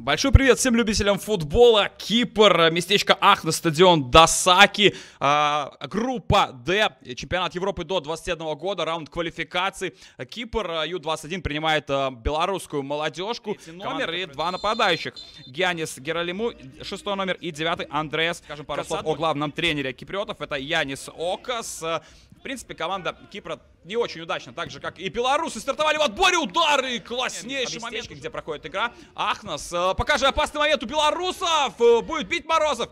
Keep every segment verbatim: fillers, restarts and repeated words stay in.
Большой привет всем любителям футбола. Кипр, местечко Ахнос, стадион Досаки, э, группа Д, чемпионат Европы до двадцати одного года, раунд квалификации. Кипр ю двадцать один принимает э, белорусскую молодежку. Номер и два нападающих. Янис Гералиму, шестой номер, и девятый Андреас. Скажем пару слов о главном тренере киприотов. Это Янис Окас. В принципе, команда Кипра не очень удачно, так же, как и белорусы, стартовали в отборе, удары, класснейший момент, где проходит игра. Ахнос, пока же опасный момент у белорусов, будет бить Морозов,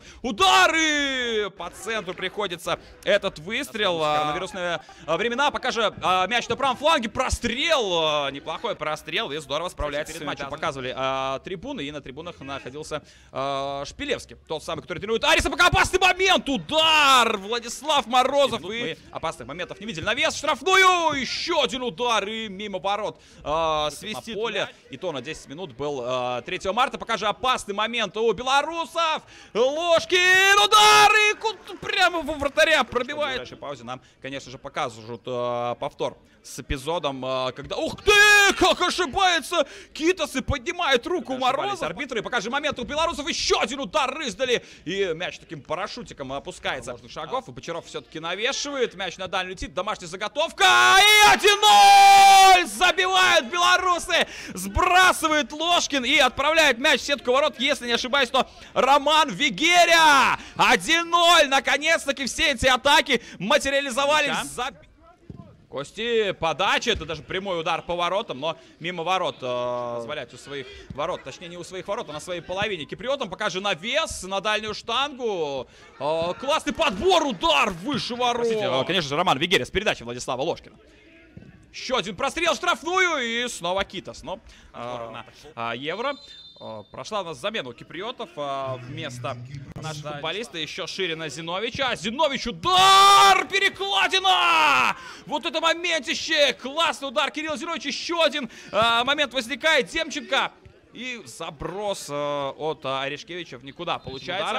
удары, по центру приходится этот выстрел. Коронавирусные времена, пока же мяч на правом фланге, прострел, неплохой прострел, и здорово справляется перед матчем. Показывали а, трибуны, и на трибунах находился а, Шпилевский, тот самый, который тренирует Ариса, пока опасный момент, удар, Владислав Морозов, и опасных моментов не видели, навес, штрафную. Еще один удар и мимо ворот э, свистит поле. И то на десять минут был э, третьего марта. Пока же опасный момент у белорусов. Ложкин, удары! Прямо во вратаря пробивает. В ближайшей паузе нам, конечно же, покажут э, повтор с эпизодом, э, когда... Ух ты! Как ошибается! Китасы поднимает руку Морозов. Арбитры. Пока же момент у белорусов. Еще один удар издали. И мяч таким парашютиком опускается. Шагов. И Бочаров все-таки навешивает. Мяч на дальнюю летит. Домашняя заготовка. И один ноль! Забивают белорусы! Сбрасывает Ложкин и отправляет мяч в сетку ворот. Если не ошибаюсь, то Роман Вигеря! один ноль! Наконец-таки все эти атаки материализовались. Заб... Кости, подача, это даже прямой удар по воротам, но мимо ворот э, позволять у своих ворот, точнее не у своих ворот, а на своей половине. Киприотам пока же навес на дальнюю штангу. Э, классный подбор, удар выше ворот. Простите, э, конечно же, Роман Вигеря с передачи Владислава Ложкина. Еще один прострел, штрафную, и снова Китас. Но э, на э, Евро. Прошла у нас замена у киприотов. Вместо нашего футболиста еще Ширина Зиновича. Зинович, удар! Перекладина! Вот это моментище! Классный удар Кирилла Зиновича. Еще один момент возникает. Демченко. И заброс от Орешкевича в никуда получается.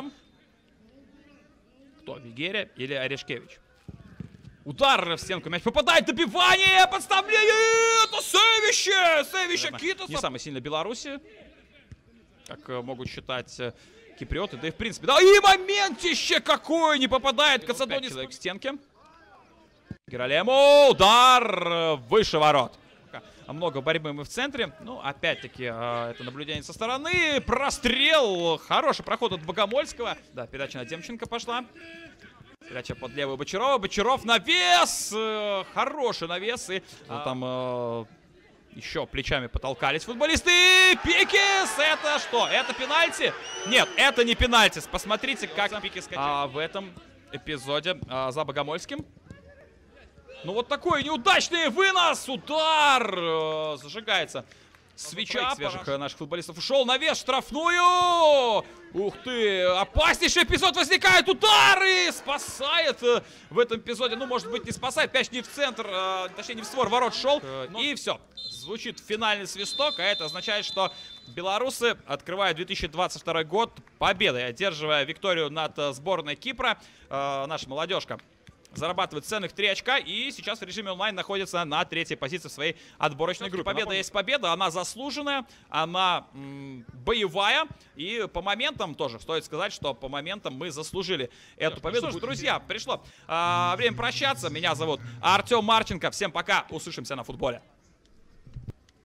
Кто? Вигеря или Орешкевич? Удар в стенку, мяч попадает, добивание, подставление! Это Севище! Севище Китаса! Не самый сильный Беларуси, как могут считать киприоты, да и в принципе. Да и моментище какое, не попадает Кацадонис к стенке. Гералему, удар выше ворот. Много борьбы мы в центре. Ну, опять-таки, это наблюдение со стороны. Прострел, хороший проход от Богомольского. Да, передача на Демченко пошла. Передача под левую Бочарова. Бочаров навес, хороший навес. И а... там... Э... Еще плечами потолкались футболисты. Пикис! Это что? Это пенальти? Нет, это не пенальти. Посмотрите, как Пикис а, в этом эпизоде а, за Богомольским. Ну вот такой неудачный вынос. Удар! Э, зажигается свеча свежих наших футболистов. Ушел навес, штрафную. Ух ты! Опаснейший эпизод возникает. Удары! Спасает в этом эпизоде. Ну, может быть, не спасает. Мяч не в центр, э, точнее, не в створ ворот шел. Но... И все. Звучит финальный свисток, а это означает, что белорусы открывают две тысячи двадцать второй год победой, одерживая викторию над сборной Кипра. Э, наша молодежка зарабатывает ценных три очка и сейчас в режиме онлайн находится на третьей позиции в своей отборочной группе. Победа есть победа, она заслуженная, она м, боевая. И по моментам тоже стоит сказать, что по моментам мы заслужили эту победу. Что ж, друзья, пришло а, время прощаться. Меня зовут Артем Марченко. Всем пока, услышимся на футболе.